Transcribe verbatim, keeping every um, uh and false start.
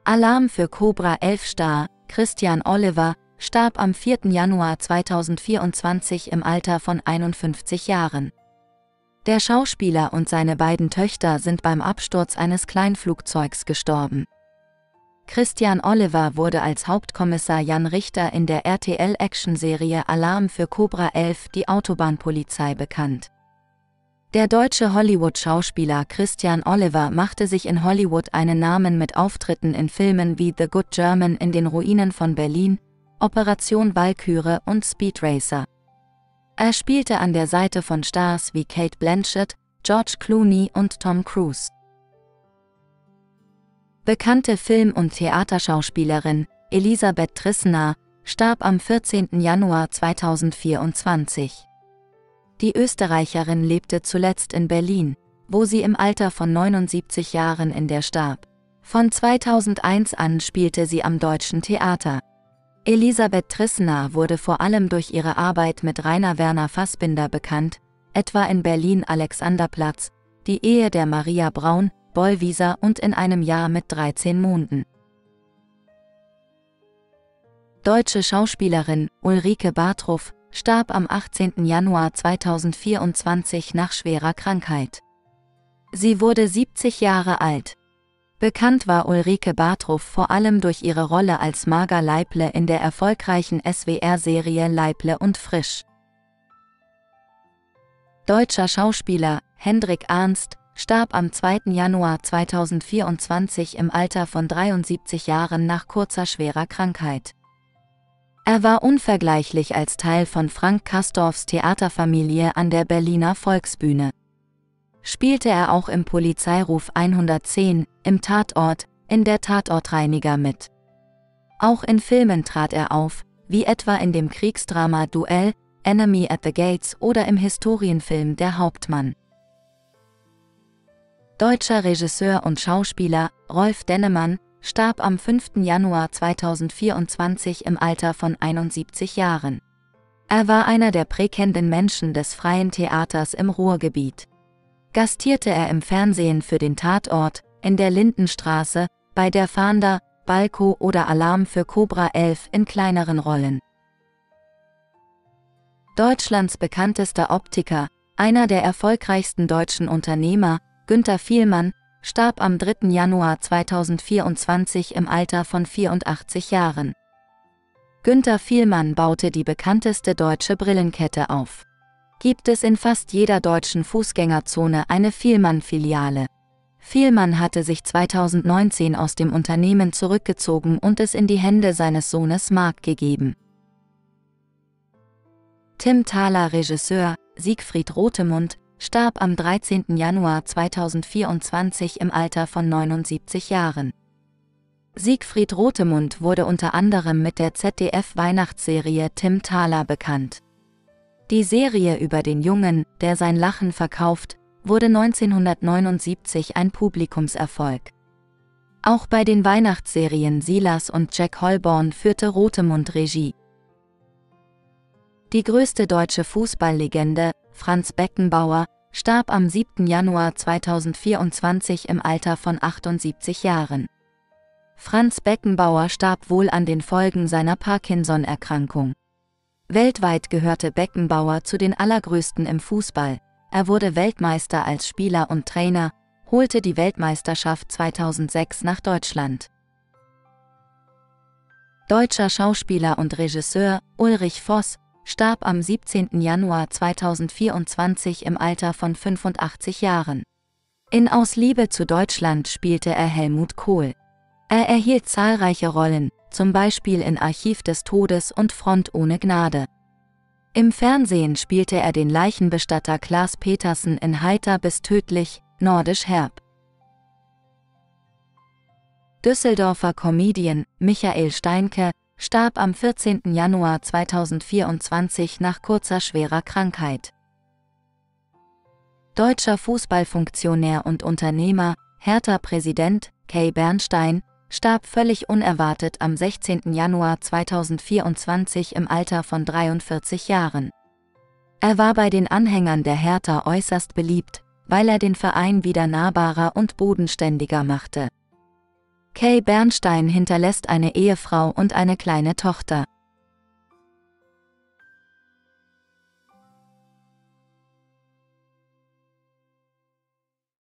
Alarm für Cobra elf-Star Christian Oliver starb am vierten Januar zweitausendvierundzwanzig im Alter von einundfünfzig Jahren. Der Schauspieler und seine beiden Töchter sind beim Absturz eines Kleinflugzeugs gestorben. Christian Oliver wurde als Hauptkommissar Jan Richter in der R T L-Actionserie Alarm für Cobra elf die Autobahnpolizei bekannt. Der deutsche Hollywood-Schauspieler Christian Oliver machte sich in Hollywood einen Namen mit Auftritten in Filmen wie The Good German in den Ruinen von Berlin, Operation Walküre und Speed Racer. Er spielte an der Seite von Stars wie Cate Blanchett, George Clooney und Tom Cruise. Bekannte Film- und Theaterschauspielerin Elisabeth Trissner starb am vierzehnten Januar zweitausendvierundzwanzig. Die Österreicherin lebte zuletzt in Berlin, wo sie im Alter von neunundsiebzig Jahren in der starb. Von zweitausendeins an spielte sie am Deutschen Theater. Elisabeth Trissner wurde vor allem durch ihre Arbeit mit Rainer Werner Fassbinder bekannt, etwa in Berlin Alexanderplatz, Die Ehe der Maria Braun, Bollwieser und In einem Jahr mit dreizehn Monden. Deutsche Schauspielerin Ulrike Bartruff starb am achtzehnten Januar zweitausendvierundzwanzig nach schwerer Krankheit. Sie wurde siebzig Jahre alt. Bekannt war Ulrike Bartruff vor allem durch ihre Rolle als Marga Leible in der erfolgreichen S W R-Serie Leible und Frisch. Deutscher Schauspieler Hendrik Arnst starb am zweiten Januar zweitausendvierundzwanzig im Alter von dreiundsiebzig Jahren nach kurzer schwerer Krankheit. Er war unvergleichlich als Teil von Frank Castorfs Theaterfamilie an der Berliner Volksbühne. Spielte er auch im Polizeiruf hundertzehn, im Tatort, in der Tatortreiniger mit. Auch in Filmen trat er auf, wie etwa in dem Kriegsdrama Duell, Enemy at the Gates oder im Historienfilm Der Hauptmann. Deutscher Regisseur und Schauspieler Rolf Dennemann starb am fünften Januar zweitausendvierundzwanzig im Alter von einundsiebzig Jahren. Er war einer der prägenden Menschen des freien Theaters im Ruhrgebiet. Gastierte er im Fernsehen für den Tatort, in der Lindenstraße, bei der Fahnder, Balko oder Alarm für Cobra elf in kleineren Rollen. Deutschlands bekanntester Optiker, einer der erfolgreichsten deutschen Unternehmer, Günter Fielmann, starb am dritten Januar zweitausendvierundzwanzig im Alter von vierundachtzig Jahren. Günter Fielmann baute die bekannteste deutsche Brillenkette auf. Gibt es in fast jeder deutschen Fußgängerzone eine Fielmann-Filiale. Fielmann hatte sich zweitausendneunzehn aus dem Unternehmen zurückgezogen und es in die Hände seines Sohnes Marc gegeben. Tim Thaler Regisseur Siegfried Rothemund starb am dreizehnten Januar zweitausendvierundzwanzig im Alter von neunundsiebzig Jahren. Siegfried Rothemund wurde unter anderem mit der Z D F-Weihnachtsserie Tim Thaler bekannt. Die Serie über den Jungen, der sein Lachen verkauft, wurde neunzehnhundertneunundsiebzig ein Publikumserfolg. Auch bei den Weihnachtsserien Silas und Jack Holborn führte Rothemund Regie. Die größte deutsche Fußballlegende, Franz Beckenbauer, starb am siebten Januar zweitausendvierundzwanzig im Alter von achtundsiebzig Jahren. Franz Beckenbauer starb wohl an den Folgen seiner Parkinson-Erkrankung. Weltweit gehörte Beckenbauer zu den allergrößten im Fußball. Er wurde Weltmeister als Spieler und Trainer, holte die Weltmeisterschaft zweitausendsechs nach Deutschland. Deutscher Schauspieler und Regisseur Ulrich Voss starb am siebzehnten Januar zweitausendvierundzwanzig im Alter von fünfundachtzig Jahren. In Aus Liebe zu Deutschland spielte er Helmut Kohl. Er erhielt zahlreiche Rollen, zum Beispiel in Archiv des Todes und Front ohne Gnade. Im Fernsehen spielte er den Leichenbestatter Klaas Petersen in Heiter bis tödlich, Nordisch herb. Düsseldorfer Comedian Michael Steinke starb am vierzehnten Januar zweitausendvierundzwanzig nach kurzer schwerer Krankheit. Deutscher Fußballfunktionär und Unternehmer, Hertha-Präsident Kay Bernstein, starb völlig unerwartet am sechzehnten Januar zweitausendvierundzwanzig im Alter von dreiundvierzig Jahren. Er war bei den Anhängern der Hertha äußerst beliebt, weil er den Verein wieder nahbarer und bodenständiger machte. Kay Bernstein hinterlässt eine Ehefrau und eine kleine Tochter.